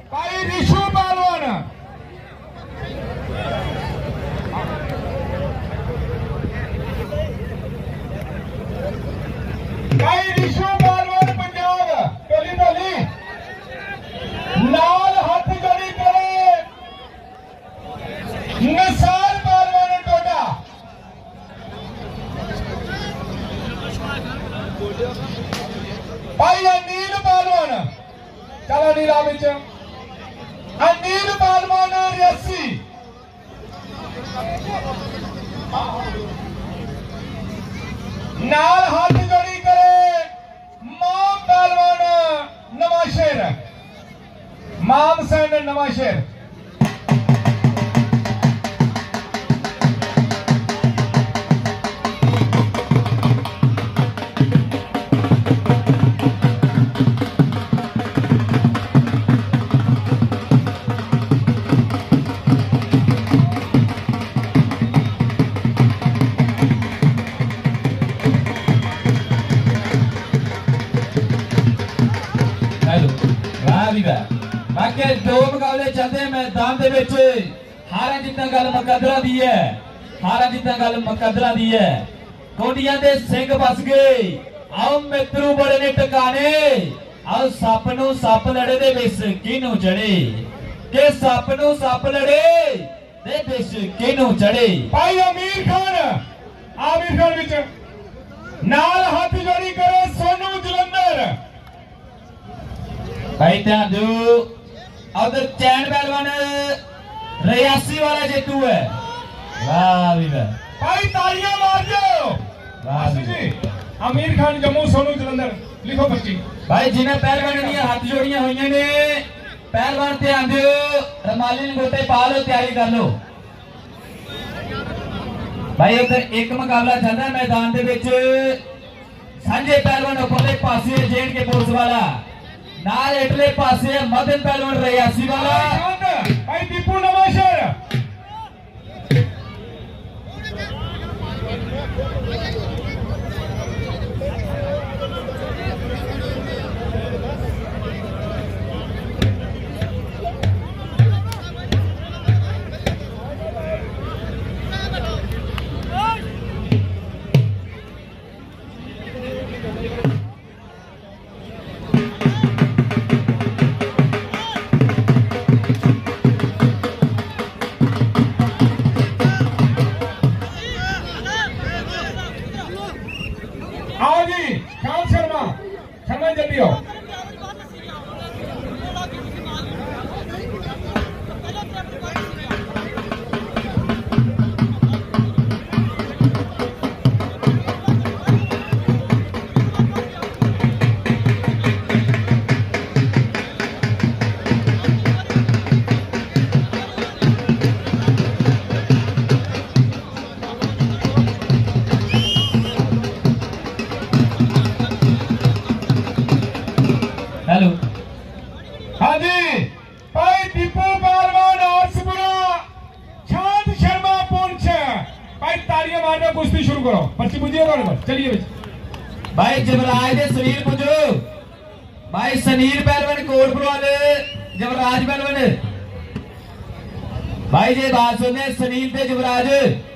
भाई रिशु पहलवान भाई रिशु पहलवान पंजाब टोली टोली लाल हाथ जोड़ी करे निसार पहलवान टोटा भाई अनिल पहलवान चलो नीला बिच अनिल पहलवान रियासी नाल हाथ जोड़ी करे माम पहलवान नवाशेर माम सैन नवाशेर बाकी दो मुकाबले चलते हैं मैदान दे विच हारा जितना गल मुकदरा दी है हारा जितना गल मुकदरा दी है कोटियां दे सिंह बस गए आओ मित्रू बड़े ने टकाने आओ सप नूं सप लड़े दे विच किनू चढ़े के सप नूं सप लड़े दे विच किनू चढ़े भाई आमिर खान विच नाल हाथ जोड़ी करे सोनू जलंधर भाई ध्यान दो उधर चैन पहलवान रियासी वाला जेतू है वाह भी वाह भाई तालियां मार दो वाह जी आमिर खान जम्मू सोनू जलंधर लिखो बच्ची भाई जिन्हें पहलवान दी हाथ जोड़ियां हुई ने पहलवान ध्यान दो रमाली लंगोटे पा लो तैयारी कर लो भाई उधर एक मुकाबला चल रहा मैदान दे विच सांझे पहलवान उपरले पासे जेड के पुलिस वाला नाल इटले पासे मदन पहलवान रियासी वाला भाई दीपू नवाशेर आओ जी श्याम शर्मा जल्दी आओ हेलो हाँ जी भाई दीपू पहलवान आसपुरा शांत शर्मा पुंछ भाई तालियां मारना कुश्ती शुरू करो पर्ची बुझिए चलिए भाई जवराज दे सुनील पुजो भाई सनील पहलवान कोटपुर वाले जवराज पहलवान भाई जे बात सुने सनील ते जवराज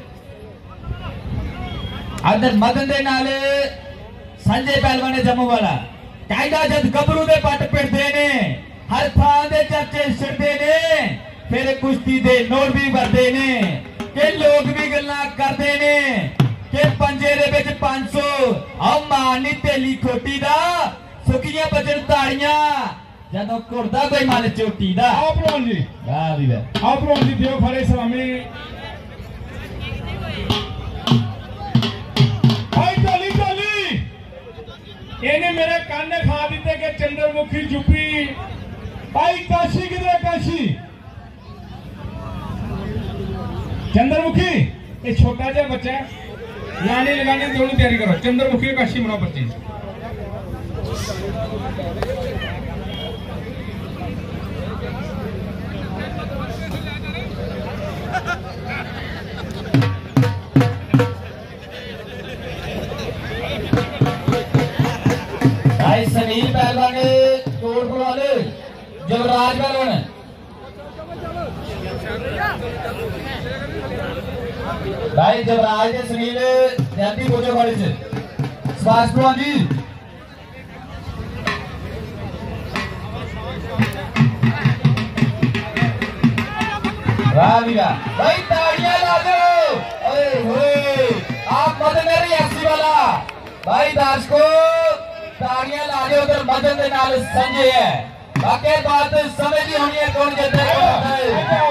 अंदर मदन दे नाले संजय पहलवान जम्मू वाला कहता जब गबरू दे पट पिटते ने हर थां दे चर्चे छिड़ते ने फिर कुश्ती दे नोट भी भरते ने के लोग भी गल्लां करते ने के पंजे दे विच 500 आ मारनी तेली खोटी दा सुखियां बजन ताड़ियां जदों कुर्दा कोई मल चोटी दा आओ भलवान जी वाह भी वाह आओ भलवान जी दियो खड़े सलामी इन्हें मेरे कान खा दिते कि चंद्रमुखी जुपी भाई काशी किधर काशी चंद्रमुखी ये छोटा जा बच्चा है लाने लगाने दोनों तैयारी करो चंद्रमुखी काशी बनाओ बच्चे भाई सनील पहलवान कोटपुर वाले जब जवराज पहलवान भाई जवराज के सुनील जयंती पूजो वाले से सुभाष पहलवान जी भाई ताड़ियां ला दो। आप मदन रियासी वाला भाई दर्शकों ताड़ियां ला दो। उधर मदन के नाल संजय है। बाकी बात समझ ही होनी है कौन जीता है।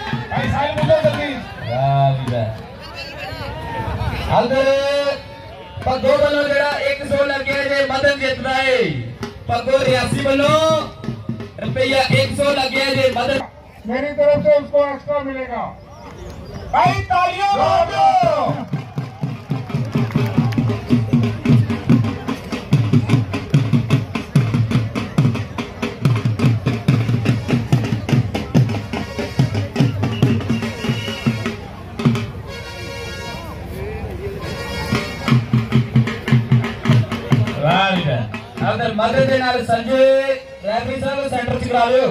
पगो वालों जरा 100 लगे जे मदन जीतना है। पगो रियासी वालों रुपया 100 लगे जे मदन मेरी तरफ से उसको एक्स्ट्रा मिलेगा। भाई तालियां बजाओ। अगर मदद के नाल संजय रेफरी साहब सेंटर च करा लो।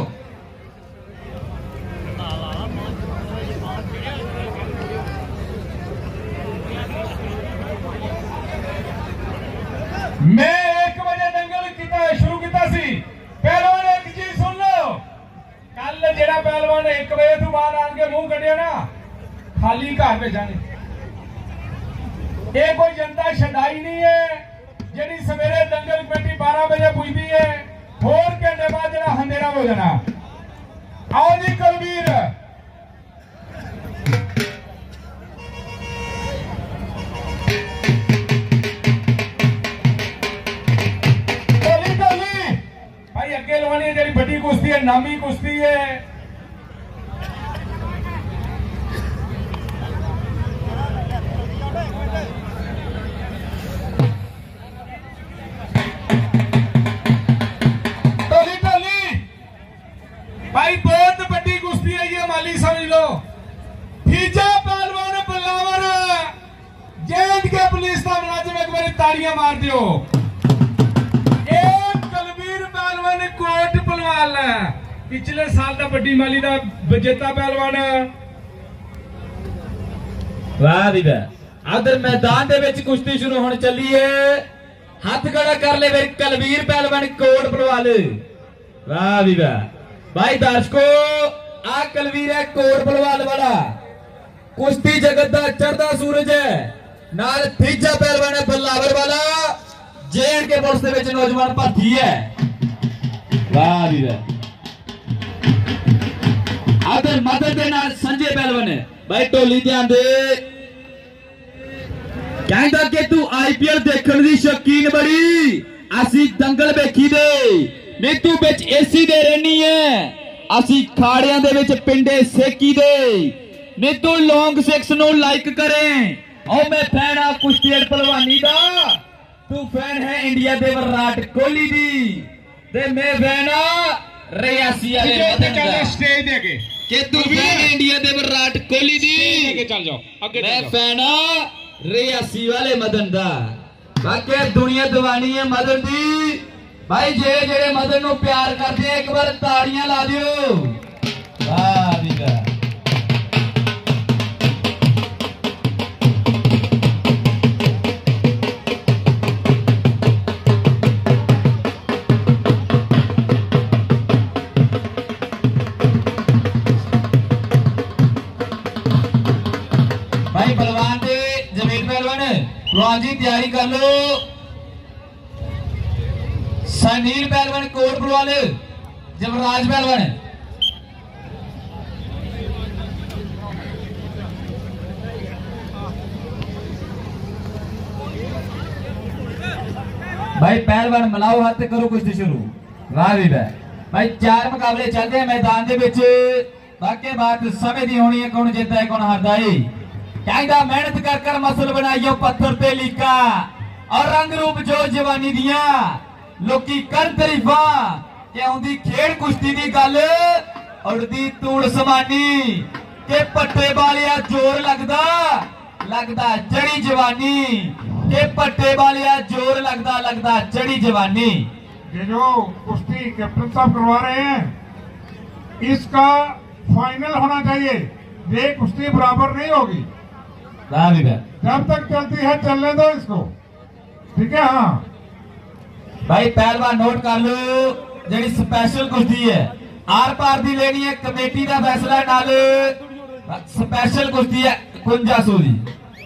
मैं 1 बजे दंगल शुरू किया सी। पहलवान एक चीज सुन लो, कल जेड़ा पहलवान 1 बजे तो बाद आके मुंह कटिया ना खाली घर भेजांगे। ये कोई जनता छड़ाई नहीं है जी सवेरे दंगल कमेटी 12 बजे पुजती है। होर घंटे बाद जरा अंधेरा हो जाना। आओ जी कलवीर भाई अगे लवानी जी बड़ी कुश्ती है, नामी कुश्ती है। भाई बहुत बड़ी कुश्ती है ये, माली समझ लो। फीजा पहलवान बल्लावर जेएंड के पुलिस का मुलाजिम एक बार ताड़ियां मार दियो। एक कलवीर पहलवान कोट पहलवान पिछले साल का बड़ी माली का विजेता पहलवान। वाह जी वाह। अदर मैदान दे विच कुश्ती शुरू होने चली है। हाथ खड़ा कर ले मेरे कलवीर पहलवान कोट पहलवान। वाह जी वाह। भाई दर्शकों आ कलवीर है कोट पहलवान वाला। कुश्ती जगत का चढ़ता सूरज है। नाल तीजा पहलवान है बल्लावर वाला जेएंड के पुलिस दे विच नौजवान भर्ती है। वाह जी वाह। आदर मदद दे नाल संजय पहलवान है। भाई ढोली ध्यान दे। कहता कि तू आईपीएल देखने की शौकीन बड़ी, असी दंगल वेखी दे नहीं तू बिच एसी दे रहनी है। असी खाड़ियां दे विच पिंडे सेकी दे नहीं तू लॉन्ग 6 नु लाइक करें। और मैं फैन आ कुश्ती पहलवानी दा, तू फैन है इंडिया दे विराट कोहली दी ते मैं फैन आ रियासी वाले मदन दा। स्टेज दे के कि तू फैन है इंडिया दे विराट कोहली दी, चल जाओ आगे। मैं फैन आ रियासी वाले मदन दा। बाकी दुनिया दीवानी है मदन दी। भाई जेड़े जेड़े मदन नु प्यार करते हैं एक बार ताड़ियां ला दियो। वाह जी वाह। भाई पहलवान दे जमीन पहलवान जी तैयारी कर लो। सनील पहलवान कोट पहलवान जवराज पहलवान। भाई पहलवान मिलाओ हाथ करो कुश्ती शुरू। वाह भी भाई 4 मुकाबले चलते हैं मैदान दे विच। बाकी बात समय दी होनी है कौन जीतता है कौन हारदा है। कहता मेहनत कर कर मसल बनाइयो पत्थर ते लीका और रंग रूप जो जवानी दिया लोकी कर तरीफा के आउंदी खेड कुश्ती दी गल उड़दी तूड़ समानी के पट्टे वालिया जोर लगदा लगदा चढ़ी जवानी के पट्टे वालिया जोर लगदा लगदा चढ़ी जवानी। ये जो कुश्ती कैप्टन साहब करवा रहे हैं इसका फाइनल होना चाहिए। ये कुश्ती बराबर नहीं होगी। जब तक चलती है चलने दो इसको, ठीक है। हाँ भाई पहलवान नोट कर लो, जी स्पेशल कुश्ती है आर पार दी लेनी है, कमेटी का फैसला नाल स्पेशल कुश्ती है 5100 दी।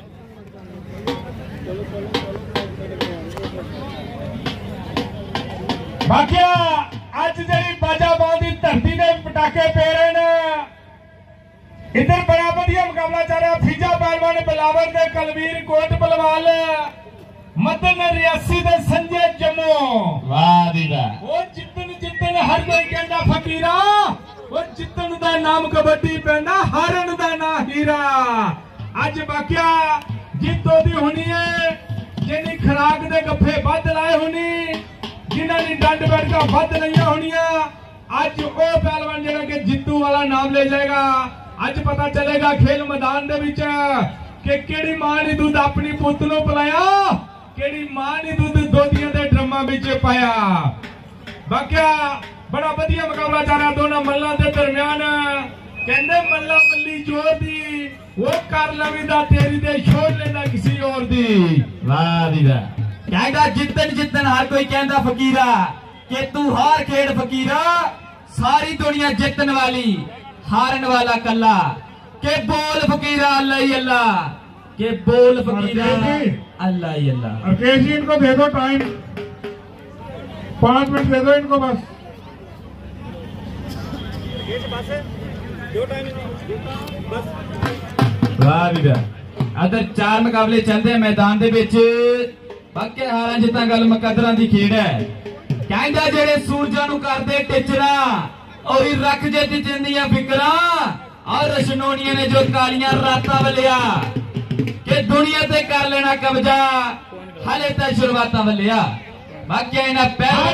बाकी अज जी बाजाबाद की धरती ने पटाखे पे रहे ने। इधर बड़ा वधिया मुकाबला चल रहा। फीजा पहलवान बिलावर दे कलवीर कोट बलवाल, मदन रियासी दे संजय जम्मू। वाह दी वाह। वो जितन हर कोई कहना फकीरा, वो जितन दा नाम कबड्डी पैंदा, हारन दा ना हीरा। अज बाकिया जित ओदी होनी है जिन्नी खराक दे गफ्फे वध लाए होनी, जिन्हां दी डंड बैठकां वध लईआं होणीआं। अज वो पहलवान जिहड़ा कि जित्तू वाला नाम ले जाएगा। अज पता चलेगा खेल मैदान दे विच कि केड़ी मां ने दूध अपनी पुत्त नूं पिलाया, केड़ी मां ने दूध दोधियां दे ड्रमां विच पाया। बाकिया बड़ा वधिया मुकाबला चल रहा दोनों मल्लां दे दरम्यान। कहंदे मल्ला मल्ली जोर दी, वो कर लवीदा तेरी दे छोड़ लेना किसी और दी। वाह दी वाह। कहंदा जितन जितन हर कोई कहंदा फकीरा कि तू हार खेड़ फकीरा, सारी दुनिया जितन वाली हारन वाला कल्ला। के बोल फकीरा अल्लाह ही अल्लाह, के बोल फकीरा अल्लाह ही अल्लाह। राकेश जी इनको दे दो टाइम, 5 मिनट दे दो इनको बस। वाह भी वाह। अदर 4 मुकाबले चलते हैं मैदान दे विच। बाकी हारा जितना गल मुकदरां दी खेड़ है। कहंदा जेड़े सूरजां नूं करदे टिचरा और रख जे तिचंदियां फिकरां, और रशनोनिया ने जो कालियां रातां वलिया कि दुनिया ते कर लेना कब्जा, हाले तक शुरुआतां वलिया। बाकी इन्हां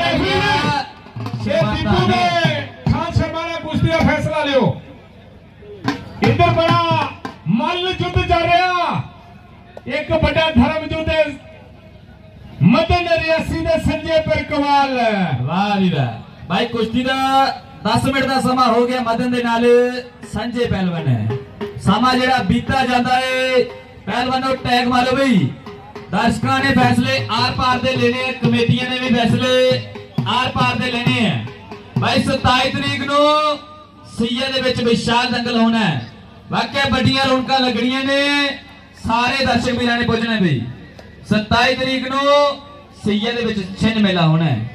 खान शर्मा ने कुश्ती का फैसला लियो। इधर बड़ा मल्ल युद्ध चल रहा, एक बड़ा धर्म युद्ध मदन रियासी दे संजय पर कमाल। वाह जी वाह। भाई कुश्ती का 10 मिनट का समा हो गया। मदन दे नाल संजय पहलवान है। समा जेड़ा बीता जाता है पहलवानों टैग मारो भाई। दर्शकों ने फैसले आर पार दे लेने हैं, कमेटियां ने भी फैसले आर पार दे लेने हैं। भाई 27 तरीक नू सिया दे विच विशाल दंगल होना है। वाकई बड़ियां रौनकां लगणियां ने, सारे दर्शक वीरां ने पहुंचना भाई। 27 तरीक नू सिया दे विच छिंज मेला होना है।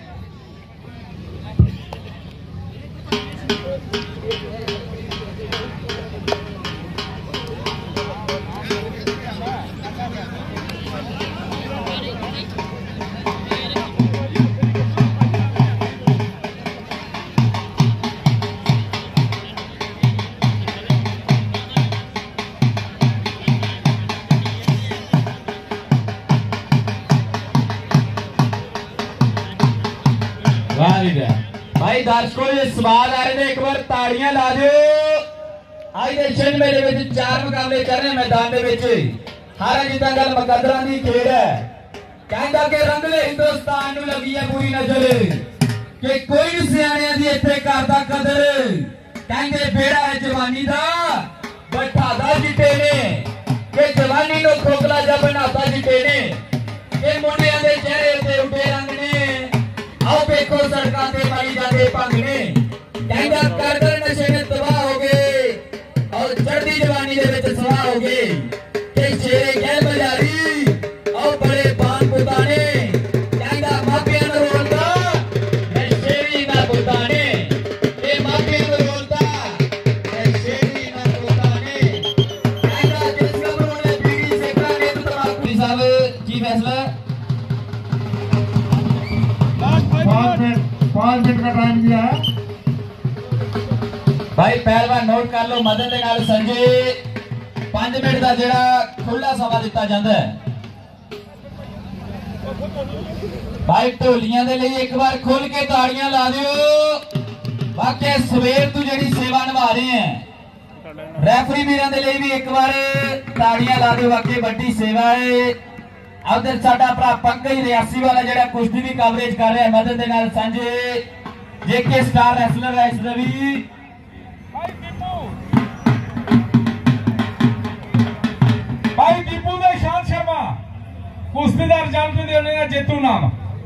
भाई दर्शकों ये सवाल आ रहे थे, एक बार ताड़ियां ला दो। आज दे छिंज मेले विच 4 मुकाबले चल रहे मैदान दे विच। हारा जितना गल मुकदरां दी खेड़ है। कहंदा कि रंगले हिंदुस्तान नूं लगी है बुरी नजर, कि कोई नहीं सियाणियां दी इत्थे करदा कदर। कहंदे बेड़ा है जवानी दा बैठादा जिटे ने, कि जवानी नूं खोखला जा बनाता जिटे ने। कि मुंडियां दे चेहरे ते उठे रंग ने, आओ देखो सड़कों से पाई जाते भंगने। कहंदा कर नशे में तबाह हो गए और चढ़ती जवानी दे विच सवाह हो गए। कि शेरे गैर बजारी और बड़े बान पुताने। कहंदा मापियां नूं रोलदा मैं शेरी ना पुताने, ए मापियां नूं रोलदा मैं शेरी ना पुताने। कहंदा जिस गबरू ने बीड़ी सेका ने तंबाकू। साहब की फैसला 5 मिनट का टाइम दिया है भाई। पहलवान नोट कर लो, मदन दे नाल संजय 5 मिनट का जेड़ा खुला समा दिता जाता है। भाई ढोलियां दे लिए एक बार खुल के ताड़ियां ला दियो। बाकी सवेर तू जेड़ी सेवा निभा रहे हैं, रेफरी वीरां दे लिए भी एक बार ताड़ियां ला दियो। बाकी बड़ी सेवा है। उधर साडा भरा पंकज रियासी वाला जेड़ा कुश्ती भी कवरेज कर रहा है मदन दे नाल संजय। जेके स्टार रेसलर है इस रवि कुश्ती का रिजल्ट भी देने का जेतू नाम।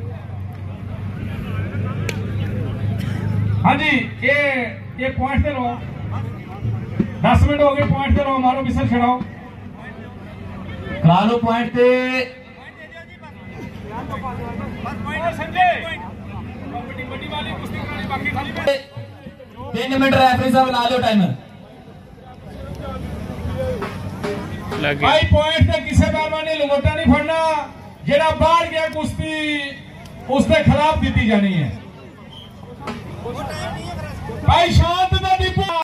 हाँ जी, ये पॉइंट पे रहो, 10 मिनट हो गए, पॉइंट पे रहो, मारो विसल छड़ाओ, करा लो पॉइंट पे। संजय 3 मिनट रेफरी साहब ला लो टाइमर। भाई पॉइंट पे किसी पहलवान ने लंगोटा नहीं फड़ना, जेड़ा बाहर गया कुश्ती उसके खिलाफ दी जानी है। भाई शांत ना दीपू।